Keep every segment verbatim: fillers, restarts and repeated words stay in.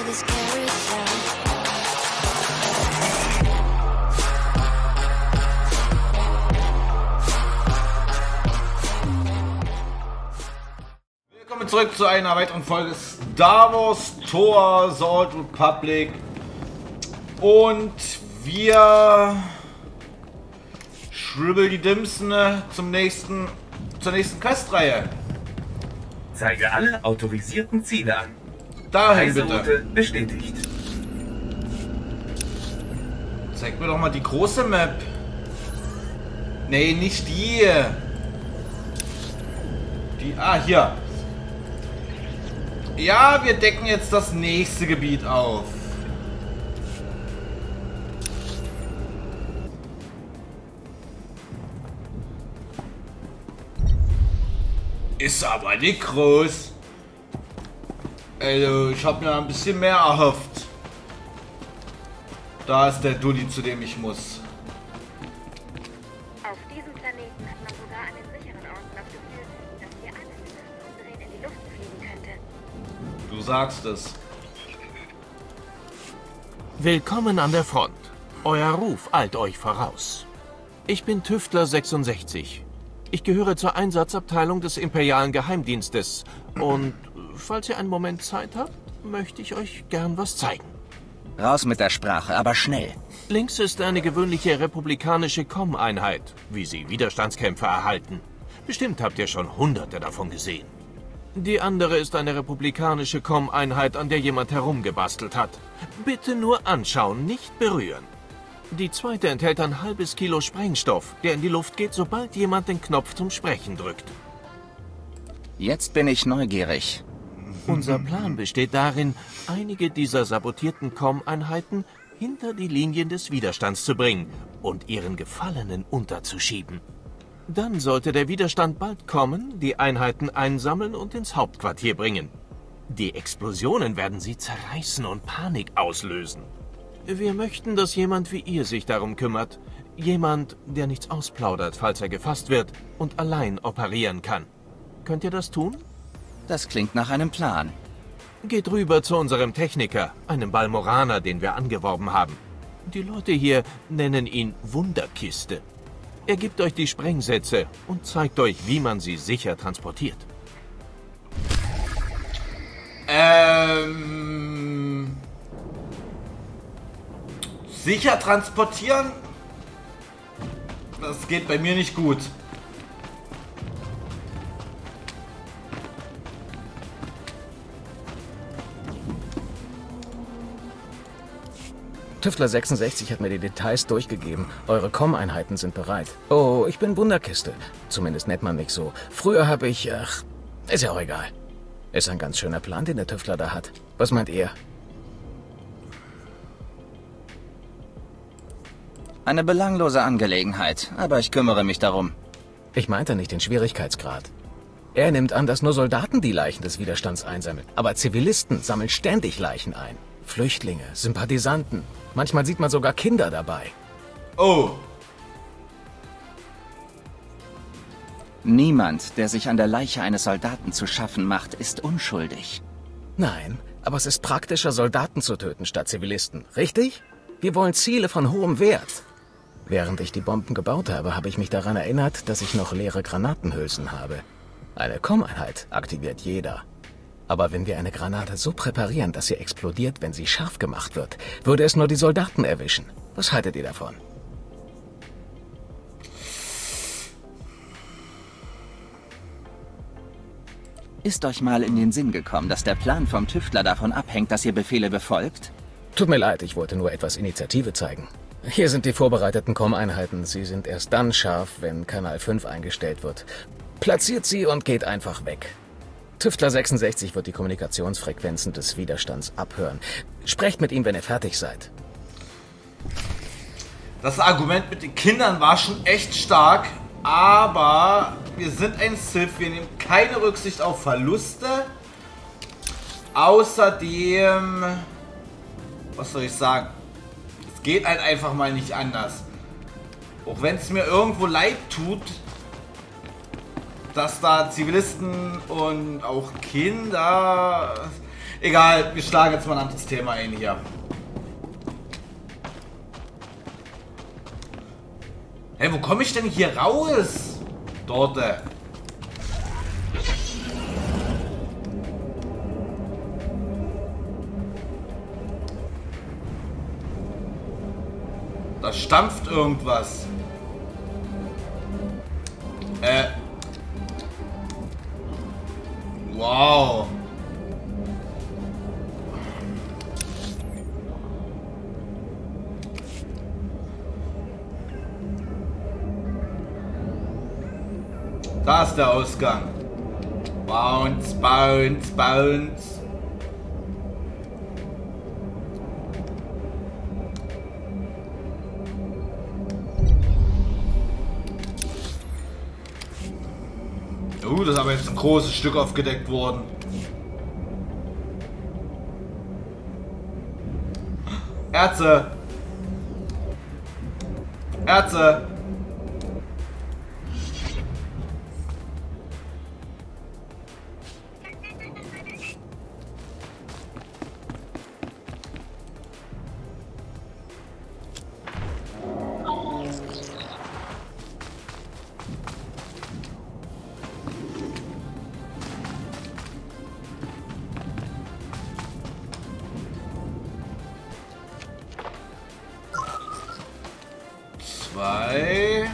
this carousel. Willkommen zurück zu einer weiteren Folge Star Wars Tor The Old Republic. Und wir schribbeln die Dimsen zum nächsten, zur nächsten Questreihe. Zeige alle autorisierten Ziele an. Dahin bitte. Reiseroute bestätigt. Zeig mir doch mal die große Map. Nee, nicht die. Die. Ah, hier. Ja, wir decken jetzt das nächste Gebiet auf. Ist aber nicht groß. Also, ich habe mir ein bisschen mehr erhofft. Da ist der Dulli, zu dem ich muss. Auf diesem Planeten hat man sogar einen sicheren Ort dafür, dass wir alle mindestens umdrehen in die Luft fliegen könnte. Du sagst es. Willkommen an der Front. Euer Ruf eilt euch voraus. Ich bin Tüftler sechsundsechzig. Ich gehöre zur Einsatzabteilung des Imperialen Geheimdienstes. Und falls ihr einen Moment Zeit habt, möchte ich euch gern was zeigen. Raus mit der Sprache, aber schnell. Links ist eine gewöhnliche republikanische C O M-Einheit, wie sie Widerstandskämpfer erhalten. Bestimmt habt ihr schon hunderte davon gesehen. Die andere ist eine republikanische C O M-Einheit, an der jemand herumgebastelt hat. Bitte nur anschauen, nicht berühren. Die zweite enthält ein halbes Kilo Sprengstoff, der in die Luft geht, sobald jemand den Knopf zum Sprechen drückt. Jetzt bin ich neugierig. Unser Plan besteht darin, einige dieser sabotierten C O M-Einheiten hinter die Linien des Widerstands zu bringen und ihren Gefallenen unterzuschieben. Dann sollte der Widerstand bald kommen, die Einheiten einsammeln und ins Hauptquartier bringen. Die Explosionen werden sie zerreißen und Panik auslösen. Wir möchten, dass jemand wie ihr sich darum kümmert. Jemand, der nichts ausplaudert, falls er gefasst wird und allein operieren kann. Könnt ihr das tun? Das klingt nach einem Plan. Geht rüber zu unserem Techniker, einem Balmoraner, den wir angeworben haben. Die Leute hier nennen ihn Wunderkiste. Er gibt euch die Sprengsätze und zeigt euch, wie man sie sicher transportiert. Ähm... Sicher transportieren? Das geht bei mir nicht gut. Tüftler sechsundsechzig hat mir die Details durchgegeben. Eure C O M-Einheiten sind bereit. Oh, ich bin Wunderkiste. Zumindest nennt man mich so. Früher habe ich... Ach, ist ja auch egal. Ist ein ganz schöner Plan, den der Tüftler da hat. Was meint ihr? Eine belanglose Angelegenheit, aber ich kümmere mich darum. Ich meinte nicht den Schwierigkeitsgrad. Er nimmt an, dass nur Soldaten die Leichen des Widerstands einsammeln. Aber Zivilisten sammeln ständig Leichen ein. Flüchtlinge, Sympathisanten. Manchmal sieht man sogar Kinder dabei. Oh. Niemand, der sich an der Leiche eines Soldaten zu schaffen macht, ist unschuldig. Nein, aber es ist praktischer, Soldaten zu töten statt Zivilisten. Richtig? Wir wollen Ziele von hohem Wert. Während ich die Bomben gebaut habe, habe ich mich daran erinnert, dass ich noch leere Granatenhülsen habe. Eine C O M-Einheit aktiviert jeder. Aber wenn wir eine Granate so präparieren, dass sie explodiert, wenn sie scharf gemacht wird, würde es nur die Soldaten erwischen. Was haltet ihr davon? Ist euch mal in den Sinn gekommen, dass der Plan vom Tüftler davon abhängt, dass ihr Befehle befolgt? Tut mir leid, ich wollte nur etwas Initiative zeigen. Hier sind die vorbereiteten C O M-Einheiten. Sie sind erst dann scharf, wenn Kanal fünf eingestellt wird. Platziert sie und geht einfach weg. Tüftler sechsundsechzig wird die Kommunikationsfrequenzen des Widerstands abhören. Sprecht mit ihm, wenn ihr fertig seid. Das Argument mit den Kindern war schon echt stark, aber wir sind ein Sith, wir nehmen keine Rücksicht auf Verluste. Außerdem, was soll ich sagen, es geht halt einfach mal nicht anders. Auch wenn es mir irgendwo leid tut, dass da Zivilisten und auch Kinder... Egal, wir schlagen jetzt mal ein anderes Thema ein hier. Hey, wo komme ich denn hier raus? Dort. Da stampft irgendwas. Äh. Wow. Da ist der Ausgang. Bounce, bounce, bounce. Uh, das ist aber jetzt ein großes Stück aufgedeckt worden. Ärzte! Ärzte! Zwei.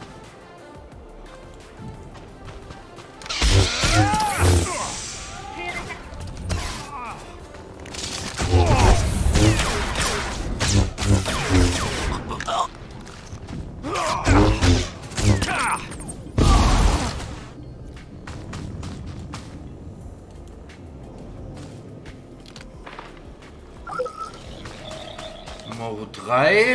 Nummer drei.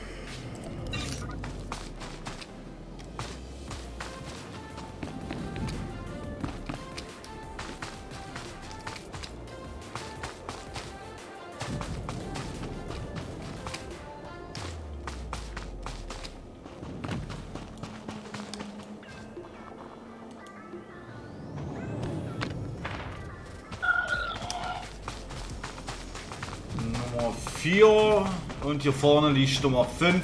Nummer vier und hier vorne liegt Nummer fünf.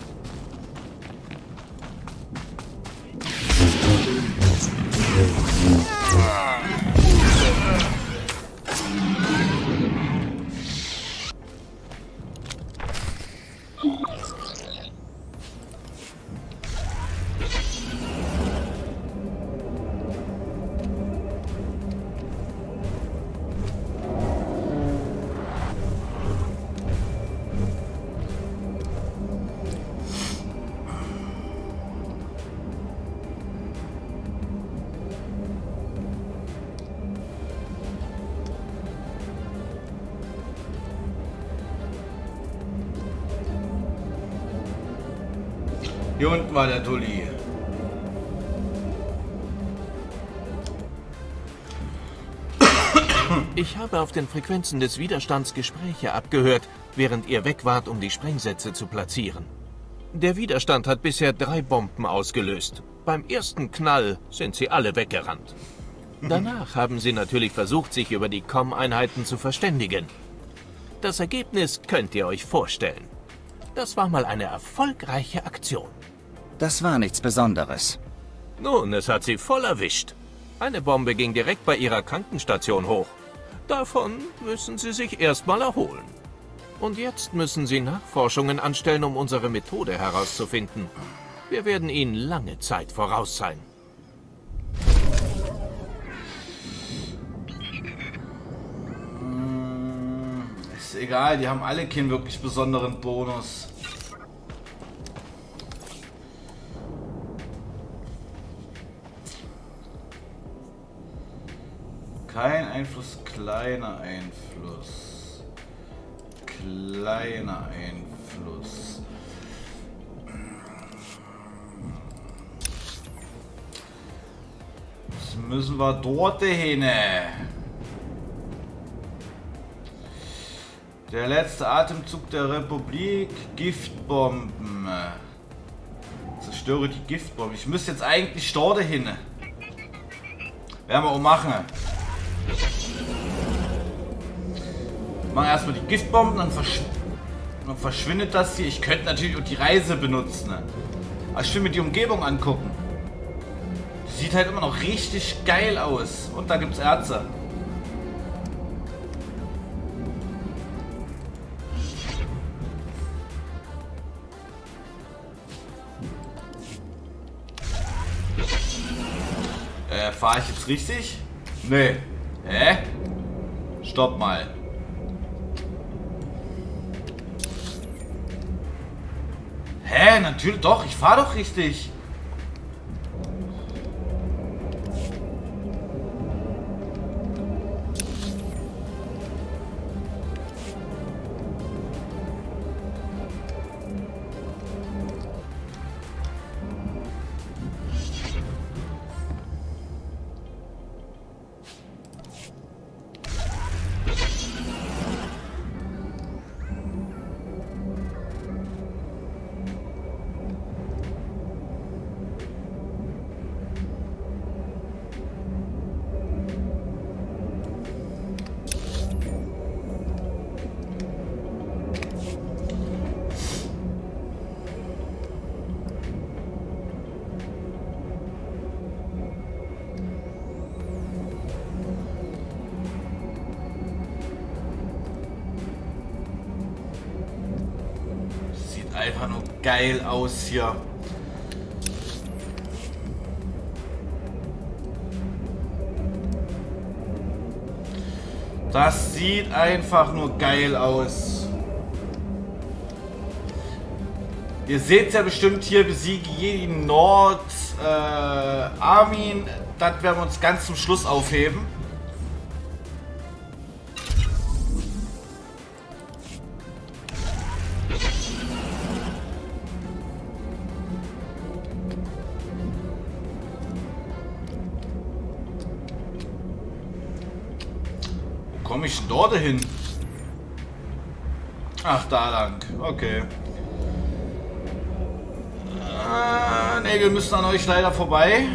Hier unten war der Tulli. Ich habe auf den Frequenzen des Widerstands Gespräche abgehört, während ihr weg wart, um die Sprengsätze zu platzieren. Der Widerstand hat bisher drei Bomben ausgelöst. Beim ersten Knall sind sie alle weggerannt. Danach haben sie natürlich versucht, sich über die C O M-Einheiten zu verständigen. Das Ergebnis könnt ihr euch vorstellen. Das war mal eine erfolgreiche Aktion. Das war nichts Besonderes. Nun, es hat sie voll erwischt. Eine Bombe ging direkt bei ihrer Krankenstation hoch. Davon müssen sie sich erstmal erholen. Und jetzt müssen sie Nachforschungen anstellen, um unsere Methode herauszufinden. Wir werden ihnen lange Zeit voraus sein. Ist egal, die haben alle keinen wirklich besonderen Bonus. Kein Einfluss, kleiner Einfluss. Kleiner Einfluss. Jetzt müssen wir dort hin. Der letzte Atemzug der Republik. Giftbomben. Zerstöre die Giftbomben. Ich müsste jetzt eigentlich dort hin. Werden wir auch machen. Machen erstmal die Giftbomben, dann, versch dann verschwindet das hier. Ich könnte natürlich auch die Reise benutzen. Ne? Aber ich will mir die Umgebung angucken. Die sieht halt immer noch richtig geil aus. Und da gibt's Erze. Äh, fahre ich jetzt richtig? Nee. Hä? Stopp mal. Hä? Natürlich doch. Ich fahre doch richtig. Einfach nur geil aus hier. Das sieht einfach nur geil aus. Ihr seht ja bestimmt hier, besiege jeden Nord äh, Armin. Das werden wir uns ganz zum Schluss aufheben. Komme ich denn dort hin? Ach, da lang. Okay. Äh, ne, wir müssen an euch leider vorbei.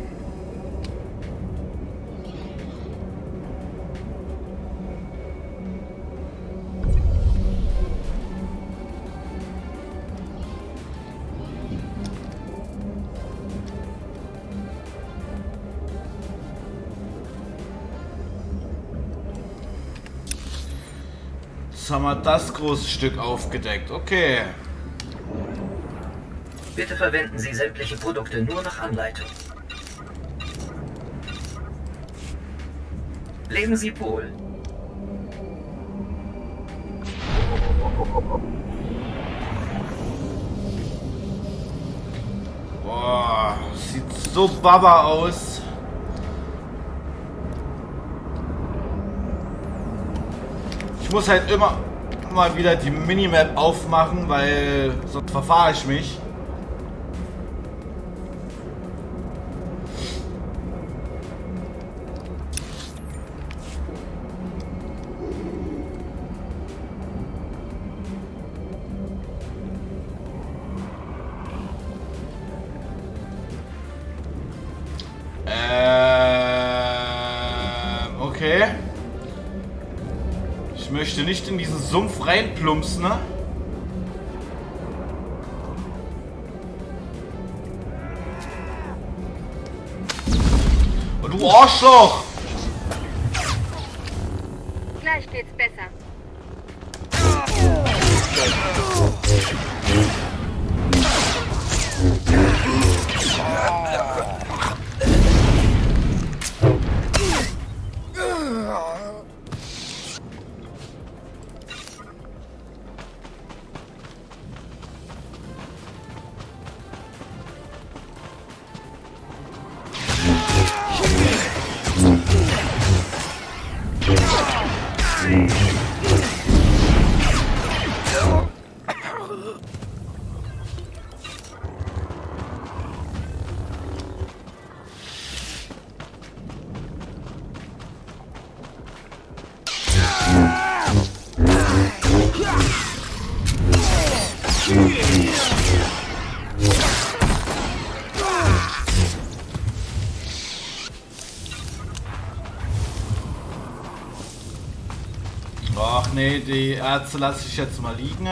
Jetzt haben wir das große Stück aufgedeckt. Okay. Bitte verwenden Sie sämtliche Produkte nur nach Anleitung. Leben Sie Pol. Boah, sieht so baba aus. Ich muss halt immer mal wieder die Minimap aufmachen, weil sonst verfahre ich mich. Ähm, okay. Ich möchte nicht in diesen Sumpf reinplumpsen, ne? Oh, du Arschloch! Gleich geht's besser. nee, die Ärzte lasse ich jetzt mal liegen.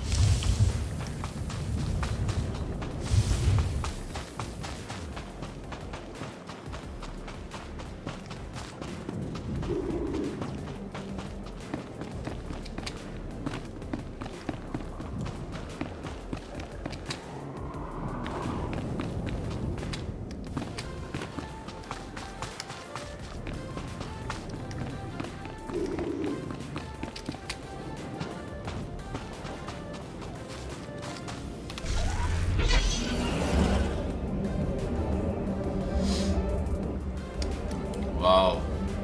Wow.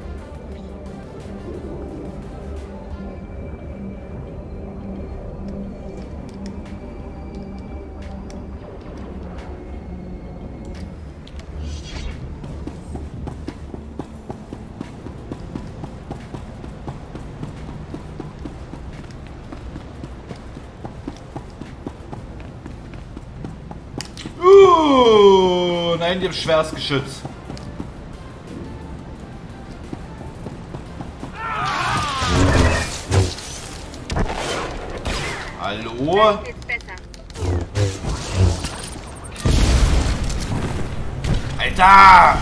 Uh, nein, die haben schweres Geschütz. Hallo? Alter!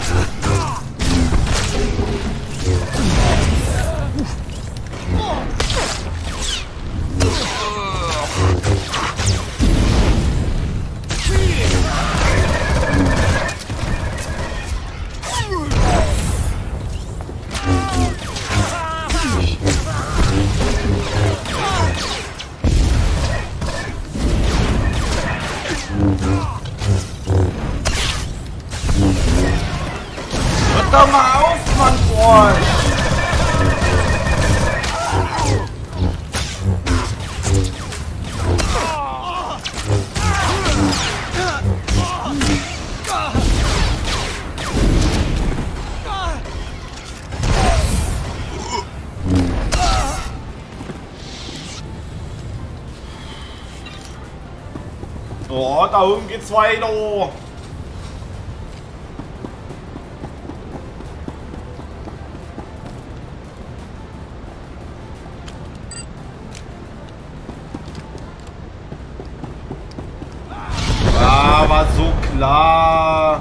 Hört doch mal auf, Mann, boah! Oh, da oben geht's weiter. Ah, war so klar.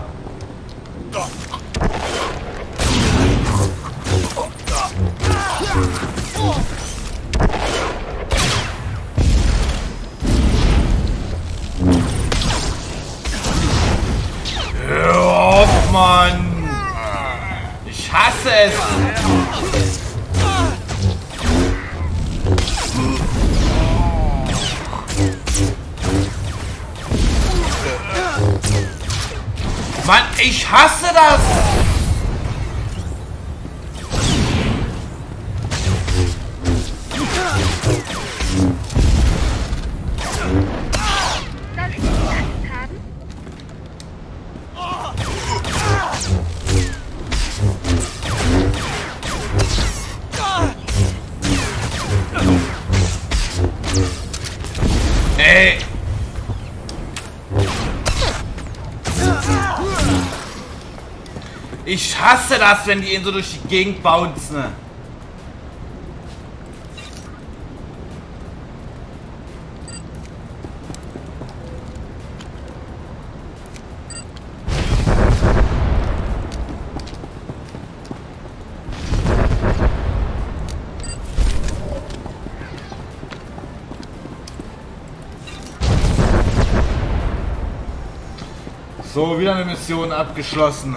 Hör auf, Mann! Ich hasse es! Mann, ich hasse das! Soll ich diese Angst haben? Ey! Ich hasse das, wenn die ihn so durch die Gegend bouncen. So, wieder eine Mission abgeschlossen.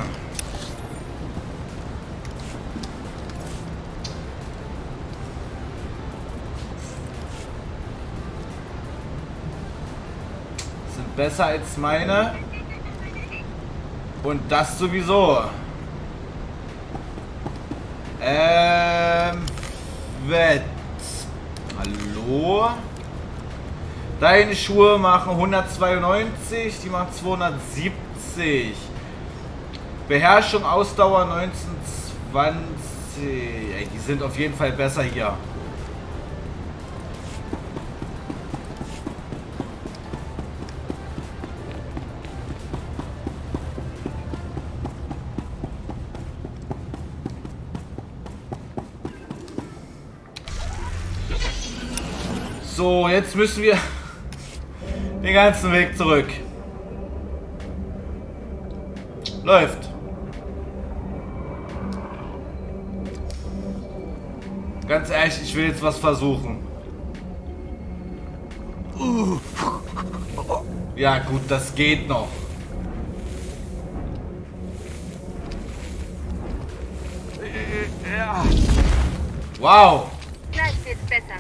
Sind besser als meine. Und das sowieso. Ähm. Wett. Hallo? Deine Schuhe machen hundertzweiundneunzig, die machen zweihundertsiebzig. Beherrschung, Ausdauer neunzehn, zwanzig. Ey, die sind auf jeden Fall besser hier. So, jetzt müssen wir den ganzen Weg zurück. Läuft. Ganz ehrlich, ich will jetzt was versuchen. Ja gut, das geht noch. Wow. Gleich wird's besser.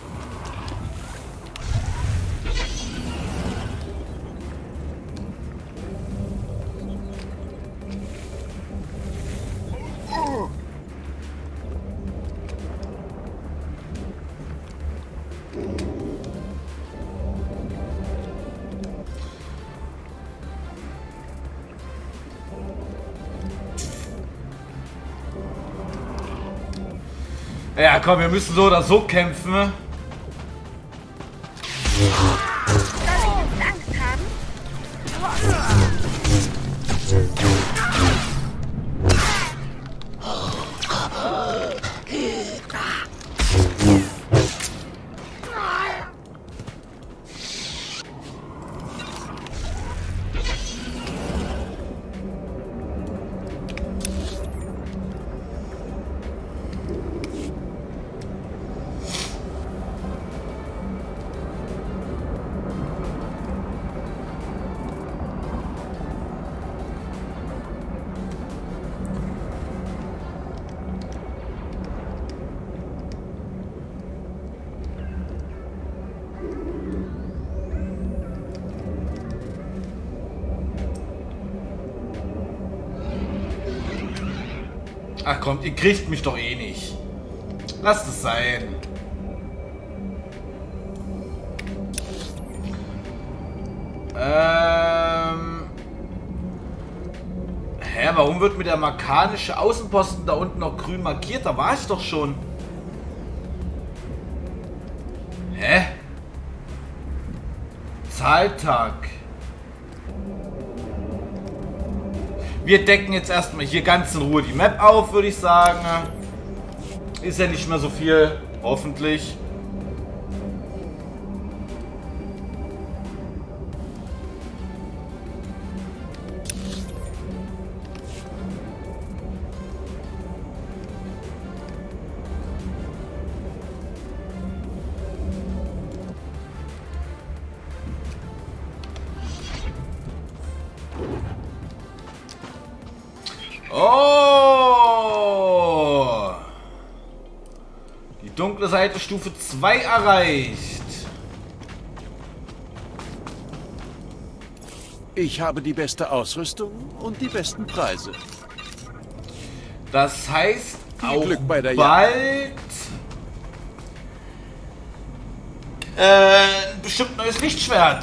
Ja, komm, wir müssen so oder so kämpfen. Soll ich jetzt Angst haben? Ach kommt, ihr kriegt mich doch eh nicht. Lasst es sein. Ähm. Hä, warum wird mir der markanische Außenposten da unten noch grün markiert? Da war ich doch schon. Hä? Zahltag. Wir decken jetzt erstmal hier ganz in Ruhe die Map auf, würde ich sagen. Ist ja nicht mehr so viel, hoffentlich. Oh! Die dunkle Seite Stufe zwei erreicht. Ich habe die beste Ausrüstung und die besten Preise. Das heißt, Viel auch Glück bei der bald äh, ein bestimmt neues Lichtschwert.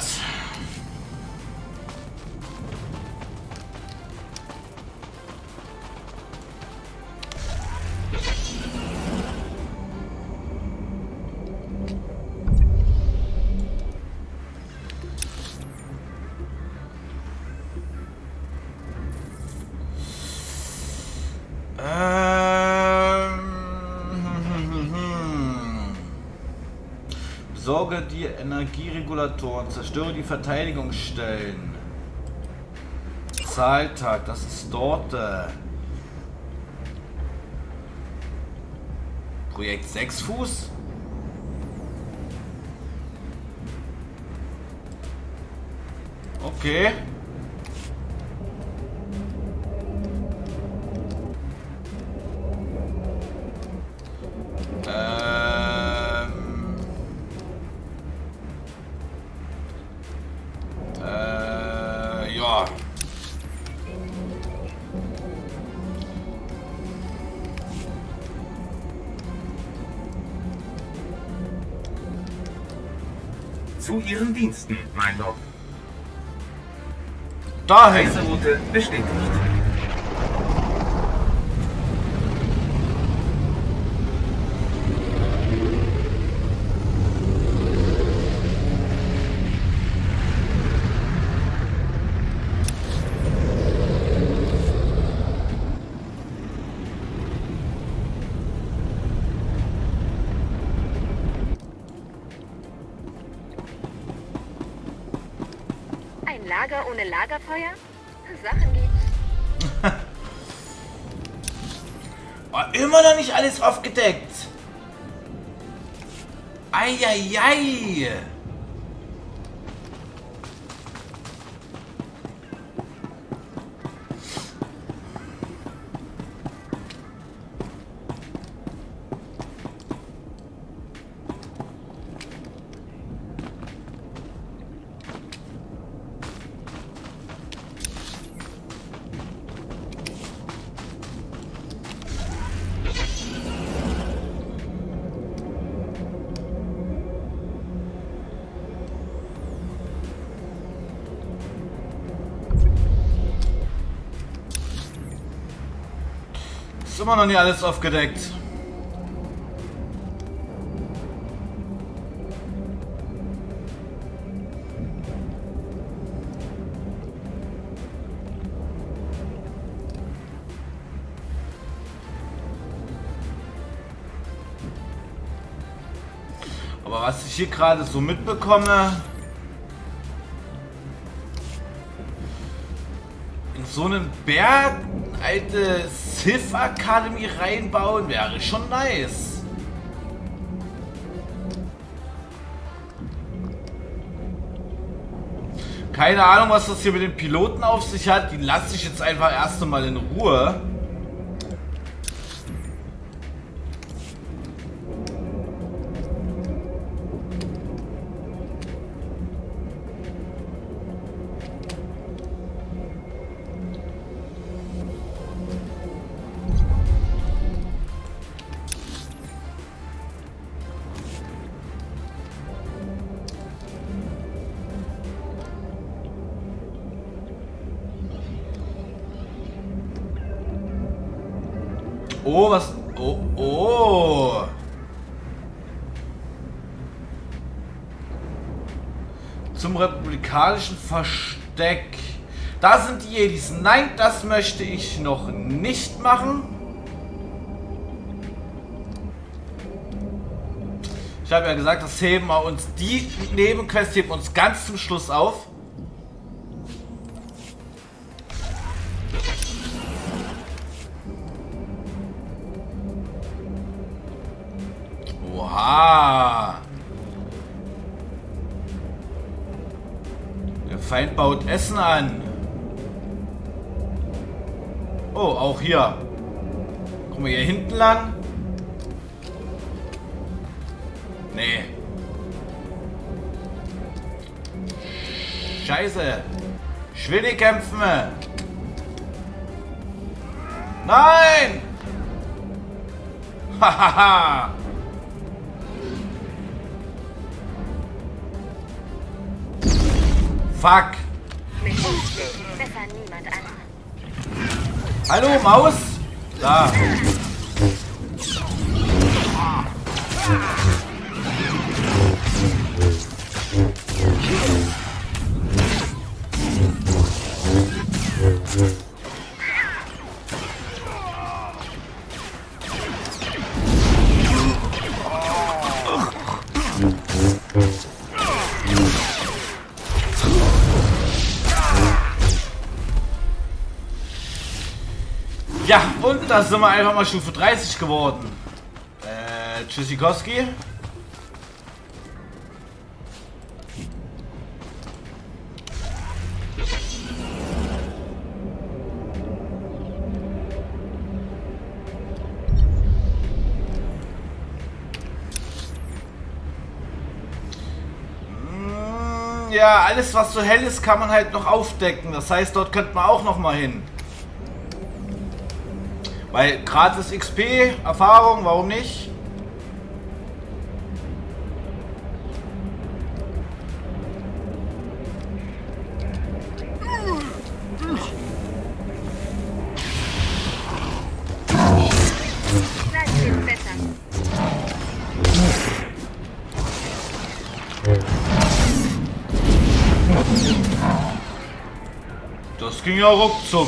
Besorge die Energieregulatoren, zerstöre die Verteidigungsstellen. Zahltag, das ist dort. Äh. Projekt sechs Fuß. Okay. Zu Ihren Diensten, mein Lord. Dahin. Reiseroute bestätigt. Ein Lager ohne Lagerfeuer? Sachen gibt's. Oh, immer noch nicht alles aufgedeckt. Eieiei. Ist immer noch nicht alles aufgedeckt. Aber was ich hier gerade so mitbekomme, in so einen Berg alte Sith Academy reinbauen wäre schon nice. Keine Ahnung, was das hier mit den Piloten auf sich hat. Die lasse ich jetzt einfach erst einmal in Ruhe. Oh, was? Oh, oh. Zum republikanischen Versteck. Da sind die Jedis. Nein, das möchte ich noch nicht machen. Ich habe ja gesagt, das heben wir uns, die Nebenquest heben wir uns ganz zum Schluss auf. Oha! Der Feind baut Essen an. Oh, auch hier. Kommen wir hier hinten lang? Nee. Scheiße. Schwede kämpfen. Nein! Hahaha! Fuck! Mit uns steht besser niemand an. Hallo, Maus! Da! Ja, und da sind wir einfach mal Stufe dreißig geworden. Äh, Tschüssikowski. Mm, ja, alles was so hell ist, kann man halt noch aufdecken. Das heißt, dort könnte man auch noch mal hin. Weil gratis X P, Erfahrung, warum nicht? Gleich geht's besser. Das ging ja ruckzuck.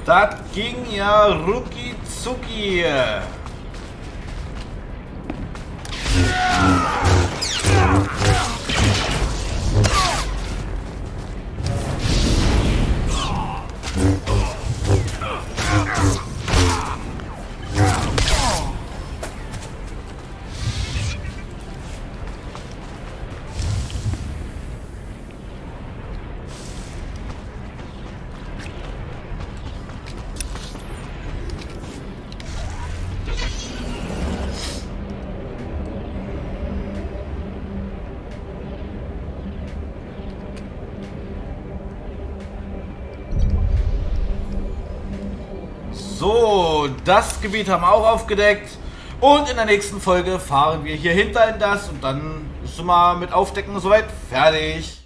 Das ging ja rucki zucki. So, das Gebiet haben wir auch aufgedeckt. Und in der nächsten Folge fahren wir hier hinter in das und dann ist mal mit Aufdecken soweit fertig.